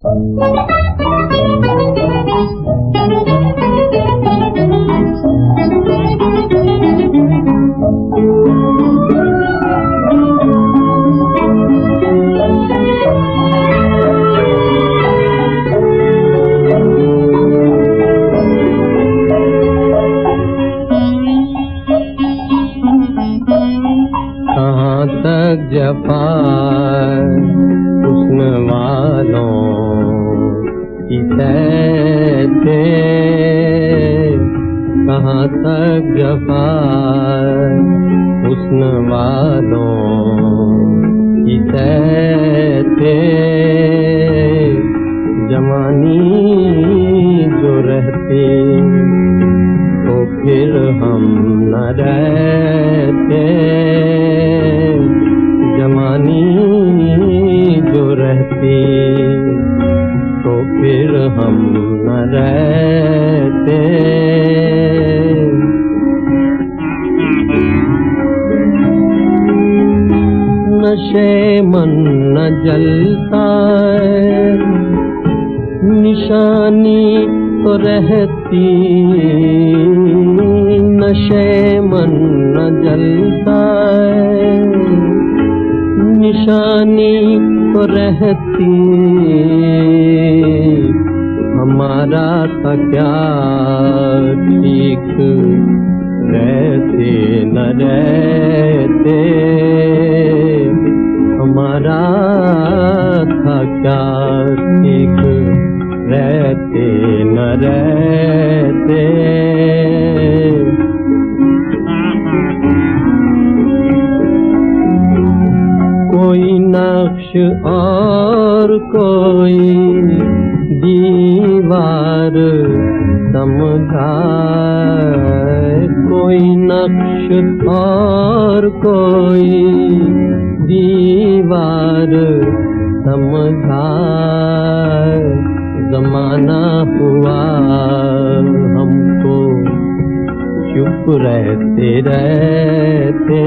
कहाँ तक जफा हुस्न वालों की सहते, कहाँ तक जफा हुस्न वालों की सहते, जवानी जो रहती तो फिर हम न रहते, जवानी जो रहती तो फिर हम न रहते। नशे मन न जलता निशानी तो रहती, नशे मन न जलता निशानी तो रहती, हमारा था क्या ठीक रहते न रहते, हमारा था क्या ठीक रहते न रहते। कोई नक्श और कोई दीवार समझाए, कोई नक्श और कोई दीवार समझाए, ज़माना हुआ हमको चुप रहते रहते,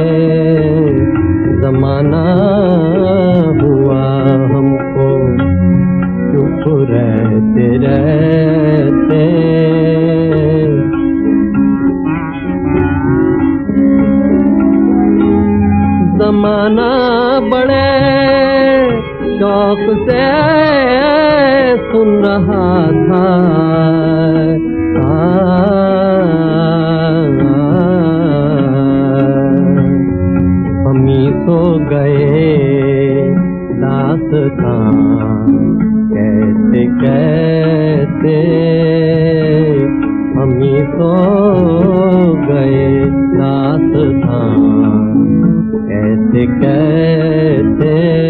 ज़माना हुआ हमको चुप रहते रहते। ज़माना बड़े शौक से सुन रहा था, हम ही सो गए दास्तां कैसे कैसे, हम ही सो गए दास्तां कैसे कैसे।